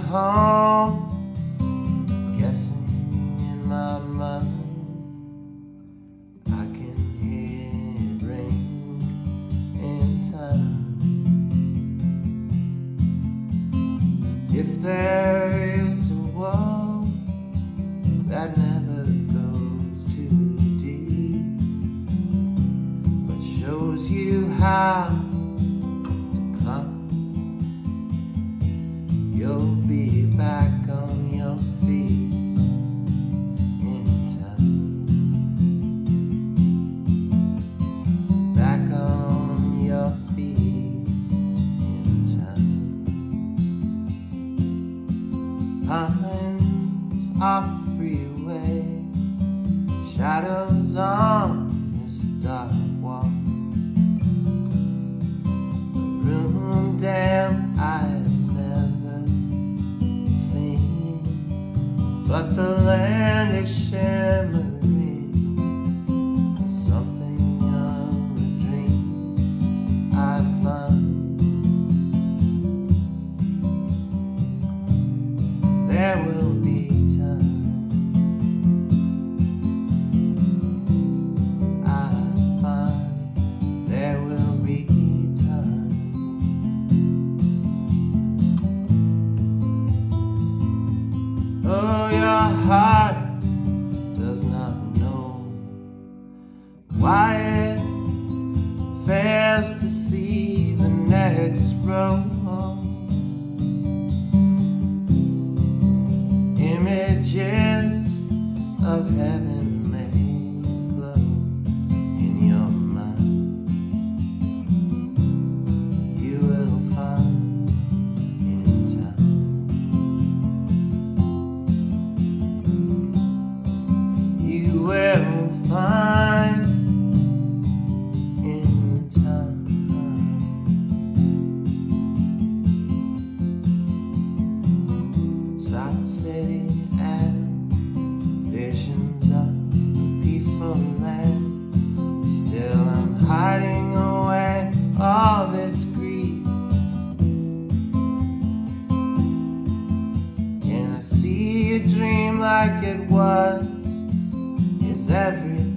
home, guessing in my mind I can hear it ring in time. If there is a world that never goes too deep, but shows you how to climb, you'll be back on your feet in time. Back on your feet in time. Pines off the freeway, shadows on this dark wall. A room damn I've never seen, but the land is shimmering with something of a dream I find. There will be time, I find there will be time. Oh, your heart does not know why it fails to see the next road. Images of heaven may glow in your mind. You will find in time. You will find in time. South City and visions of a peaceful land. Still I'm hiding away all this grief. Can I see a dream like it was? Is everything